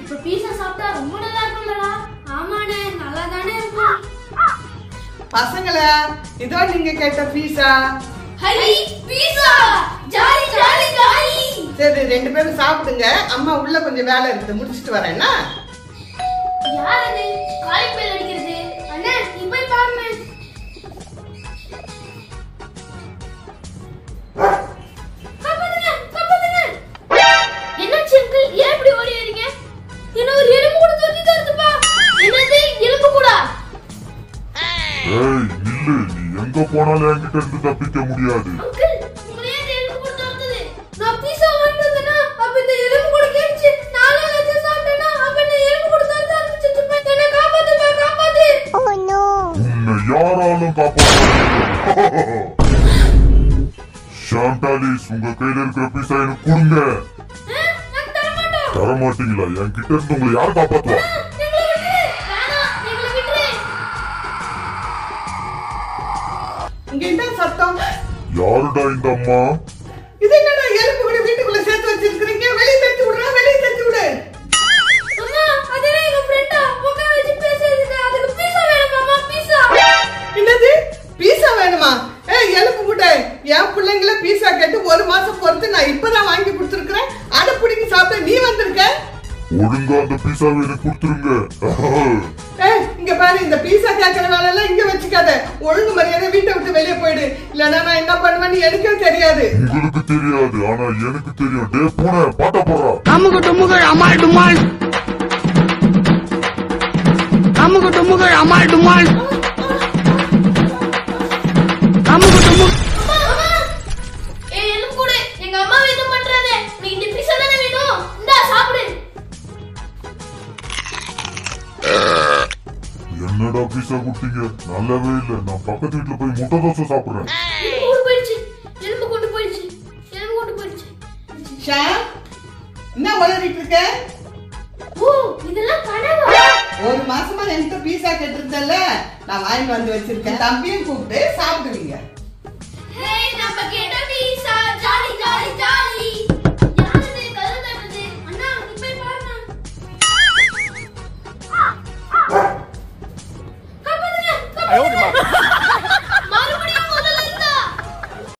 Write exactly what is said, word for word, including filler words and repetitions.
இப்ப பீஸா சாப்பிட்டா ரொம்ப நல்லா இருக்கும்லடா. ஆமாண்ணே, நல்லா தானே இருக்கும். பசங்களா, இதோ நீங்க கேட்ட பீஸா. ஹை பீஸா, ஜாலி ஜாலி ஜாலி. சரி, ரெண்டு பேரும் சாப்பிடுங்க. அம்மா உள்ள கொஞ்சம் வேலை இருக்கு, முடிச்சிட்டு வரேன்னா. யார் அது காலிங் பெல் அடிக்கிறது? அண்ணா நீ போய் பாருங்க. காப்பாத்துங்க காப்பாத்துங்க. என்னாச்சு அங்கிள், ஏன் இப்படி ஓடி வரீங்க? என்ன ஒரு எலும்பு கூட தூக்கி தருதுப்பா. என்னது எலும்பு கூட? ஏய் நில்லு, நீ எங்க போனாலும் என்கிட்ட இருந்து தப்பிக்க முடியாது. அங்கிள் உங்களே இந்த எலும்பு கூட தருது. நான் பீஸா வாங்கிட்டு வந்தேனா, அப்ப இந்த எலும்பு கூட கேட்சி நாளே லட்சம் சாப்பிட்டேனா, அப்ப இந்த எலும்பு கூட தர ஆரம்பிச்சிட்டு போய் என்ன காப்பாத்துப்பா காப்பாத்து. ஓ நோ, உன்னை யாராலும் காப்பாற்ற முடியாது. ஷாண்டாலிஸ், உங்க கையில இருக்கிற பீஸா எனக்கு கொடுங்க. நான் தர மாட்டேன். தர மாட்டீங்களா? என்கிட்ட இருந்து உங்களை யார் காப்பாத்துவா? இங்க என்ன சத்தம்? யாருடா இந்த அம்மா? இது என்னடா எலும்பு கூட வீட்டுக்குள்ள சேர்த்து வச்சிருக்கீங்க? வெளிய தட்டி விடுறா, வெளிய தட்டி விடு. அம்மா அதே எங்க ஃப்ரெண்டா உட்கார வச்சு பேசிட்டு அதுக்கு பீஸா வேணுமாமா? பீஸா? என்னது பீஸா வேணுமா? ஏய் எலும்பு கூட, என் பிள்ளைங்கள பீஸா கேட்டு ஒரு மாசம் பொறுத்து நான் இப்பதான் வாங்கி கொடுத்துருக்கேன். அட புடிங்கி சாப்பிட நீ வந்திருக்க. ஒழுங்கா அந்த பீஸாவை எனக்கு கொடுத்துருங்க. ஏய் இங்க பாரு, இந்த பீஸா கேக்குற வேலை எல்லாம் இங்க வச்சுக்காத. ஒழுங்கு மரியாதை வீட்டை விட்டு வெளியே போயிடு. இல்லன்னா நான் என்ன பண்ணுவேன்னு எனக்கே தெரியாது. உங்களுக்கு தெரியாது, ஆனா எனக்கு தெரியும். டே பூனை, பாட்ட போடுறா. அமுகு டுமுகு அமால் டுமால், அமுகு டுமுகு அமால் டுமால், அமுகு டுமுகு. ஏய் எலும்பு கூட, எங்க அம்மா எதுவும் பண்றானே, நீ இந்த பீஸா தானே வேணும், இந்தா சாப்பிடு. என்னடா பீஸா கொடுத்தீங்க? நல்லாவே இல்ல. நான் பக்கத்து வீட்டுல போய் முட்டை தோசை சாப்பிடுறேன். எலும்பு கொண்டு போயிடுச்சு, எலும்பு கொண்டு போயிடுச்சு, எலும்பு கொண்டு போயிடுச்சு. ஷா, என்ன வளரிட்டு இருக்க? ஓ இதெல்லாம் கனவா? ஒரு மாசமா என்கிட்ட பீஸா கேட்டிருந்தல்ல, நான் வாங்கி வந்து வச்சிருக்கேன். தம்பியும் கூப்பிட்டு சாப்பிடுவீங்க. ஹே நம்ம கேட்ட